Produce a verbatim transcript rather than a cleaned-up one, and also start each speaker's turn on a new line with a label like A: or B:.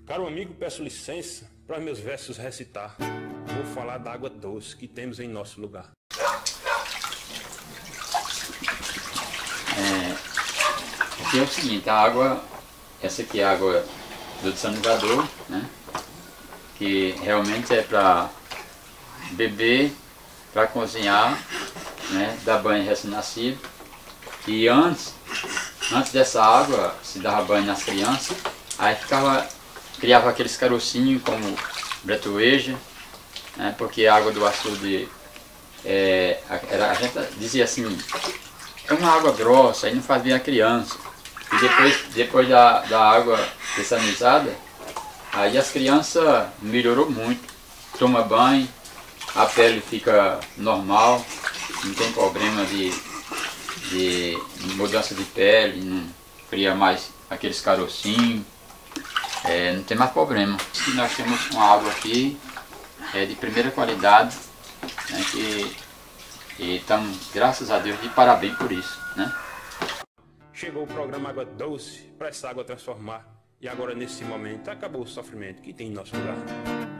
A: Caro amigo, peço licença para meus versos recitar. Vou falar da água doce que temos em nosso lugar.
B: É, aqui é o seguinte, a água, essa aqui é a água do desanuviador, né? Que realmente é para beber, para cozinhar, né? Dar banho recém-nascido. E antes, antes dessa água, se dava banho nas crianças, aí ficava, criava aqueles carocinhos como bretueja, né? Porque a água do açude, é, a, a gente dizia assim, é uma água grossa, aí não faz bem a criança. E depois, depois da, da água dessanizada, aí as crianças melhorou muito. Toma banho, a pele fica normal, não tem problema de, de mudança de pele, não cria mais aqueles carocinhos, é, não tem mais problema. E nós temos uma água aqui é, de primeira qualidade, né, que e estamos, graças a Deus, de parabéns por isso, né?
A: Chegou o programa Água Doce para essa água transformar. E agora, nesse momento, acabou o sofrimento que tem em nosso lugar.